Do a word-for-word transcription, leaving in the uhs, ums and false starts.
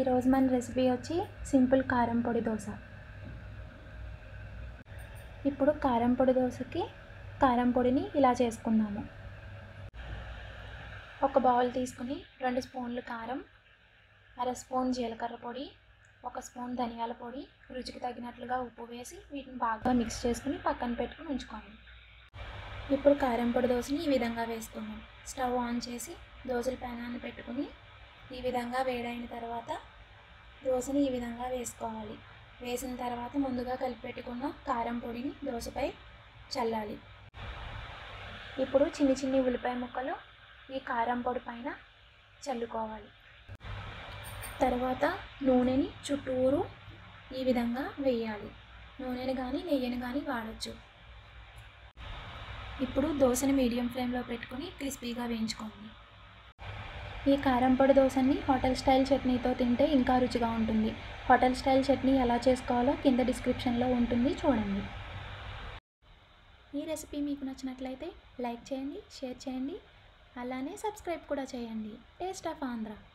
ఈరోజు మన రెసిపీ వచ్చి సింపుల్ కారం పొడి దోశ. ఇప్పుడు కారం పొడి దోశకి కారం పొడిని ఇలా చేసుకుందాము. ఒక బౌల్ తీసుకుని రెండు స్పూన్లు కారం, అర స్పూన్ జీలకర్ర పొడి, ఒక స్పూన్ ధనియాల పొడి, రుచికి తగినట్లుగా ఉప్పు వేసి వీటిని బాగా మిక్స్ చేసుకుని పక్కన పెట్టుకుని ఉంచుకోండి. ఇప్పుడు కారం పొడి దోశని ఈ విధంగా వేసుకుందాం. స్టవ్ ఆన్ చేసి దోశల ప్యానాన్ని పెట్టుకుని ఈ విధంగా వేడైన తర్వాత దోశని ఈ విధంగా వేసుకోవాలి. వేసిన తర్వాత ముందుగా కలిపి పెట్టుకున్న కారం పొడిని దోశపై చల్లాలి. ఇప్పుడు చిన్ని చిన్ని ఉల్లిపాయ ముక్కలు ఈ కారం పొడి పైన చల్లుకోవాలి. తర్వాత నూనెని చుట్టూరు ఈ విధంగా వేయాలి. నూనెని కానీ నెయ్యిని కానీ వాడచ్చు. ఇప్పుడు దోశని మీడియం ఫ్లేమ్లో పెట్టుకుని క్రిస్పీగా వేయించుకోండి. ఈ కారం పొడి దోశని హోటల్ స్టైల్ చట్నీతో తింటే ఇంకా రుచిగా ఉంటుంది. హోటల్ స్టైల్ చట్నీ ఎలా చేసుకోవాలో కింద డిస్క్రిప్షన్లో ఉంటుంది, చూడండి. ఈ రెసిపీ మీకు నచ్చినట్లయితే లైక్ చేయండి, షేర్ చేయండి, అలానే సబ్స్క్రైబ్ కూడా చేయండి. Taste of Andhra.